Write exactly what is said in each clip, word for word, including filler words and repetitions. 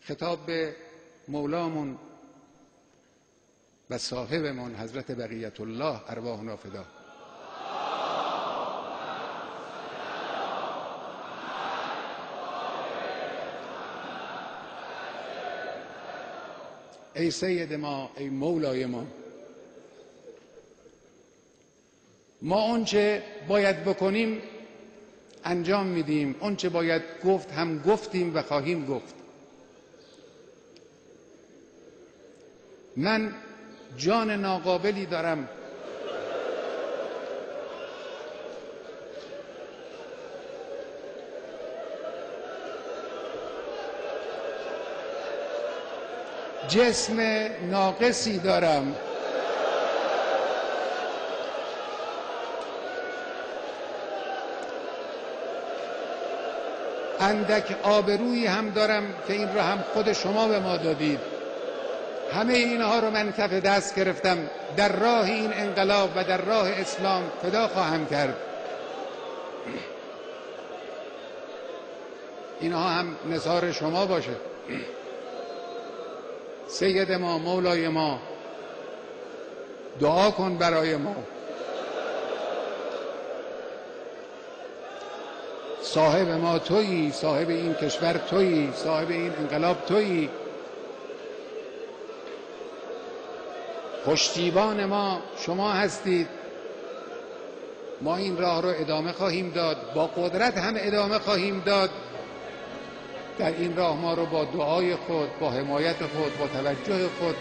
خطاب به مولامون و صاحبمون حضرت بقیت الله ارواحنا فدا. ای سید ما، ای مولای ما، ما اونچه باید بکنیم انجام میدیم، اونچه باید گفت هم گفتیم و خواهیم گفت. من جان ناقابلی دارم جسم ناقصی دارم، اندک آبرویی هم دارم که این را هم خود شما به ما دادید. همه اینها رو من کف دست گرفتم، در راه این انقلاب و در راه اسلام فدا خواهم کرد. اینها هم نثار شما باشه. سید ما، مولای ما، دعا کن برای ما. صاحب ما تویی، صاحب این کشور تویی، صاحب این انقلاب تویی. پشتیبان ما شما هستید. ما این راه رو ادامه خواهیم داد، با قدرت هم ادامه خواهیم داد. در این راه ما رو با دعای خود، با حمایت خود، با توجه خود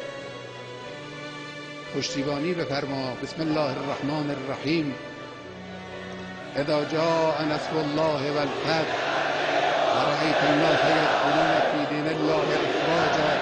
پشتیبانی بفرما. بسم الله الرحمن الرحیم. اذا جاء نصر الله والفتح ورأيت الناس يدخلون في دين الله افواجا